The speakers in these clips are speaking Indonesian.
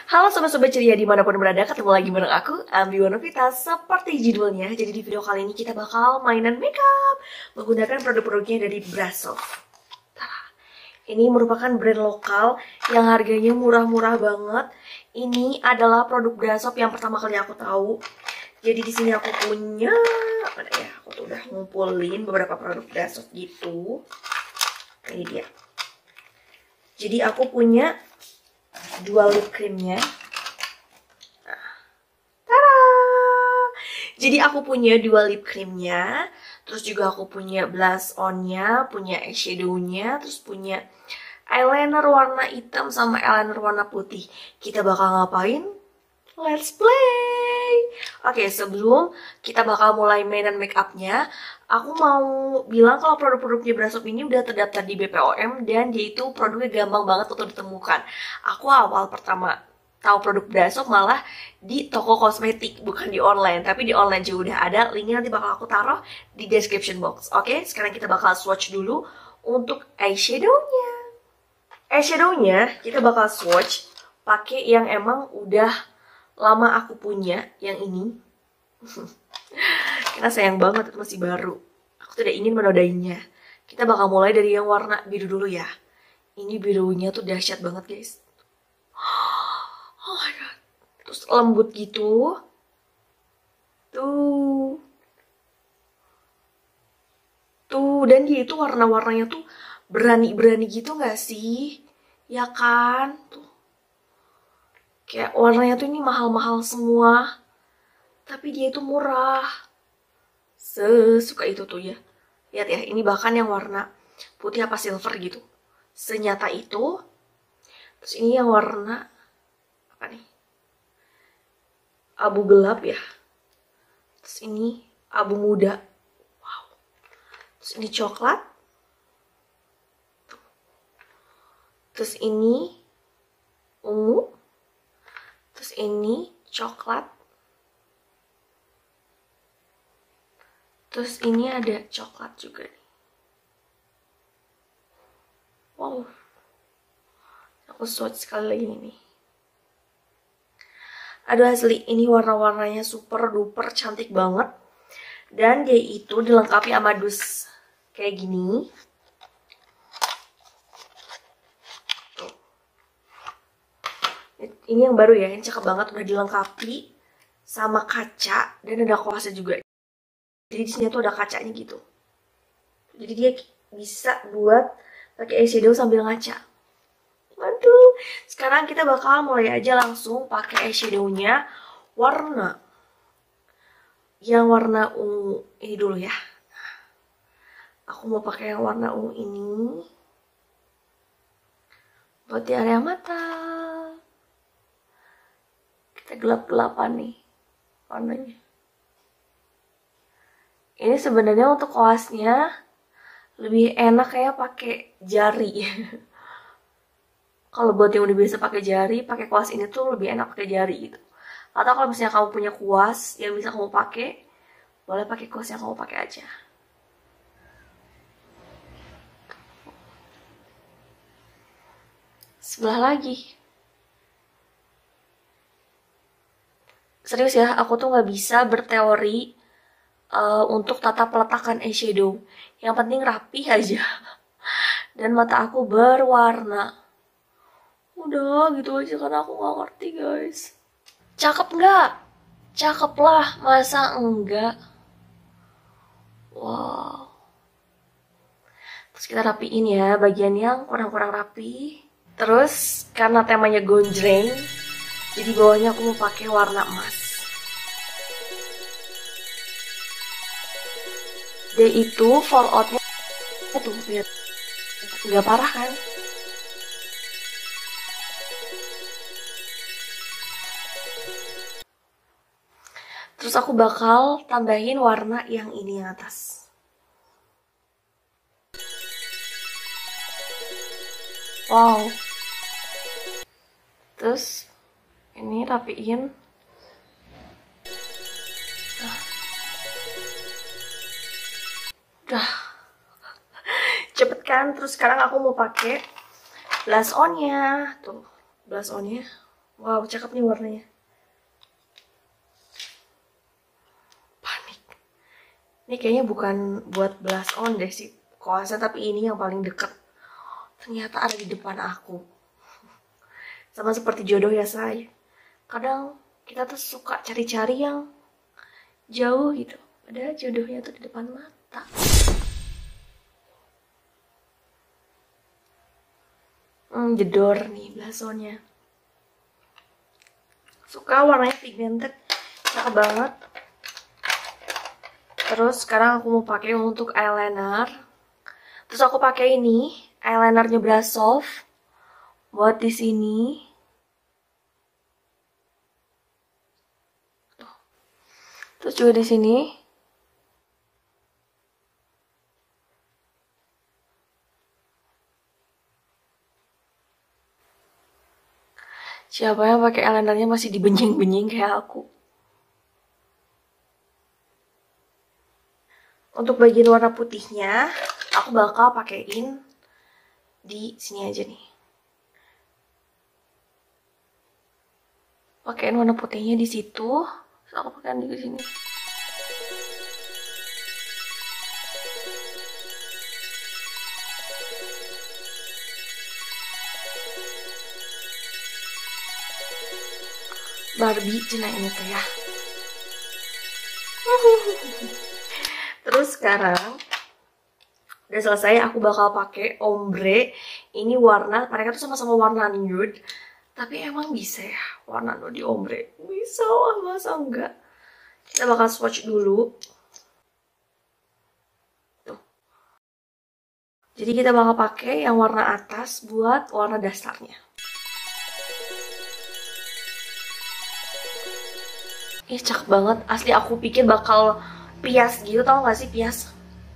Halo sobat-sobat ceria dimanapun berada, ketemu lagi bareng aku, Ambi Wanovita. Seperti judulnya, jadi di video kali ini kita bakal mainan makeup menggunakan produk-produknya dari Brasov. Ini merupakan brand lokal yang harganya murah-murah banget. Ini adalah produk Brasov yang pertama kali aku tahu. Jadi di sini aku punya, mana ya? Aku tuh udah ngumpulin beberapa produk Brasov gitu. Ini dia. Jadi aku punya dual lip creamnya. Tada! Jadi aku punya dual lip creamnya, terus juga aku punya blush onnya, punya eyeshadownya, terus punya eyeliner warna hitam sama eyeliner warna putih. Kita bakal ngapain? Let's play! Oke, sebelum kita bakal mulai mainan makeupnya, aku mau bilang kalau produk-produknya Brasov ini udah terdaftar di BPOM dan dia itu produknya gampang banget untuk ditemukan. Aku awal pertama tahu produk Brasov malah di toko kosmetik, bukan di online, tapi di online juga udah ada. Linknya nanti bakal aku taruh di description box. Oke, sekarang kita bakal swatch dulu untuk eyeshadownya. Eyeshadownya kita bakal swatch pakai yang emang udah lama aku punya, yang ini. Karena sayang banget itu masih baru. Aku tidak ingin menodainya. Kita bakal mulai dari yang warna biru dulu ya. Ini birunya tuh dahsyat banget guys. Oh my god. Terus lembut gitu. Tuh. Tuh, dan dia itu warna-warnanya tuh berani-berani gitu gak sih? Ya kan? Tuh. Kayak warnanya tuh ini mahal-mahal semua. Tapi dia itu murah. Sesuka itu tuh ya. Lihat ya, ini bahkan yang warna putih apa silver gitu. Senyata itu. Terus ini yang warna apa nih? Abu gelap ya. Terus ini abu muda. Wow. Terus ini coklat. Terus ini ungu. Terus ini coklat. Terus ini ada coklat juga nih. Wow. Aku swatch sekali lagi nih. Aduh asli, ini warna-warnanya super duper cantik banget. Dan dia itu dilengkapi sama dus kayak gini. Ini yang baru ya, yang cakep banget, udah dilengkapi sama kaca dan ada kuasnya juga. Jadi di sini tuh ada kacanya gitu. Jadi dia bisa buat pakai eyeshadow sambil ngaca. Waduh, sekarang kita bakal mulai aja langsung pakai eyeshadownya warna yang warna ungu ini dulu ya. Aku mau pakai yang warna ungu ini buat di area mata. Kita gelap-gelapan nih warnanya. Ini sebenarnya untuk kuasnya lebih enak kayak pakai jari. Kalau buat yang udah biasa pakai jari, pakai kuas ini tuh lebih enak pakai jari gitu. Atau kalau misalnya kamu punya kuas yang bisa kamu pakai, boleh pakai kuas yang kamu pakai aja. Sebelah lagi. Serius ya, aku tuh nggak bisa berteori untuk tata peletakan eyeshadow. Yang penting rapi aja. Dan mata aku berwarna. Udah gitu aja karena aku nggak ngerti guys. Cakep nggak? Cakep lah, masa enggak? Wow. Terus kita rapiin ya bagian yang kurang-kurang rapi. Terus karena temanya gonjreng, jadi bawahnya aku mau pakai warna emas. Dia itu falloutnya tuh lihat, nggak parah kan? Terus aku bakal tambahin warna yang ini yang atas. Wow. Terus ini rapiin. Udah. Cepet kan? Terus sekarang aku mau pakai blush onnya. Tuh, blush onnya Wow, cakep nih warnanya. Panik. Ini kayaknya bukan buat blush on deh sih koasa, tapi ini yang paling deket. Ternyata ada di depan aku. Sama seperti jodoh ya, say. Kadang kita tuh suka cari-cari yang jauh gitu. Padahal jodohnya tuh di depan mata. Jedor nih blush onnya. Suka warnanya pigmented, cakep banget. Terus sekarang aku mau pakai untuk eyeliner. Terus aku pakai ini, eyelinernya Brashov buat di sini. Terus juga di sini. Siapa yang pakai eyelinernya masih dibenjing-benjing kayak aku? Untuk bagian warna putihnya, aku bakal pakein di sini aja nih. Pakein warna putihnya di situ, terus aku pakein di sini. Barbie cina ini tuh ya. Terus sekarang udah selesai, aku bakal pakai ombre. Ini warna, mereka tuh sama-sama warna nude, tapi emang bisa ya warna nude di ombre? Bisa lah, masa enggak? Kita bakal swatch dulu. Tuh. Jadi kita bakal pakai yang warna atas buat warna dasarnya. Ih, cakep banget. Asli aku pikir bakal pias gitu, tau gak sih pias?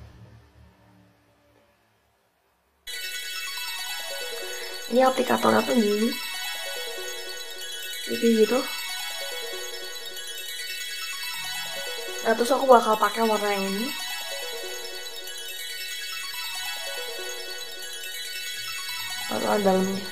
Ini aplikatornya tuh gini. Jadi gitu. Nah, terus aku bakal pakai warna yang ini. Warna dalamnya.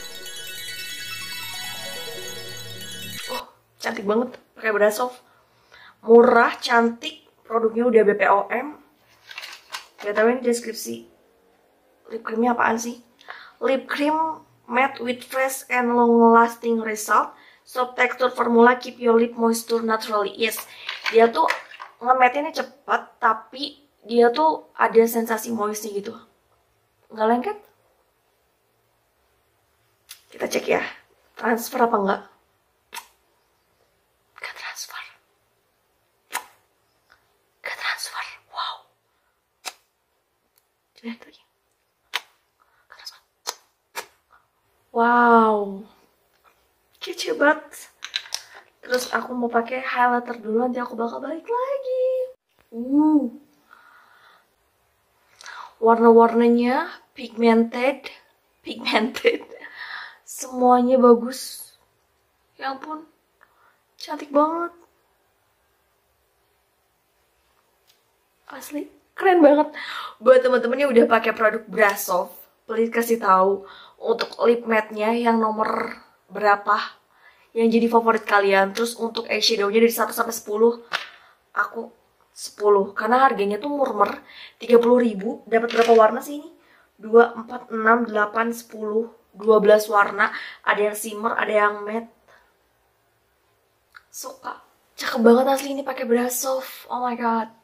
Oh, cantik banget. Pakai Brashov. Murah, cantik. Produknya udah BPOM. Gak tau ini deskripsi lip creamnya apaan sih. Lip cream matte with fresh and long lasting result. Soft texture formula keep your lip moisture naturally. Yes, dia tuh nge-matte-nya cepat, tapi dia tuh ada sensasi moistnya gitu. Nggak lengket? Kita cek ya, transfer apa enggak? Gak transfer. Gak transfer. Wow. Lihat lagi. Gak transfer. Wow. Kece banget. Terus aku mau pakai highlighter dulu, nanti aku bakal balik lagi. Warna-warnanya pigmented. Semuanya bagus. Ya ampun, cantik banget. Asli, keren banget. Buat teman-teman yang udah pakai produk Brashov, please kasih tahu untuk lip matte-nya yang nomor berapa yang jadi favorit kalian. Terus untuk eyeshadow-nya dari 1 sampai 10, aku 10 karena harganya tuh murmer 30.000. Dapat berapa warna sih ini? 2, 4, 6, 8, 10, 12 warna. Ada yang shimmer, ada yang matte. Suka. Cakep banget asli ini pakai Brashov. Oh my god.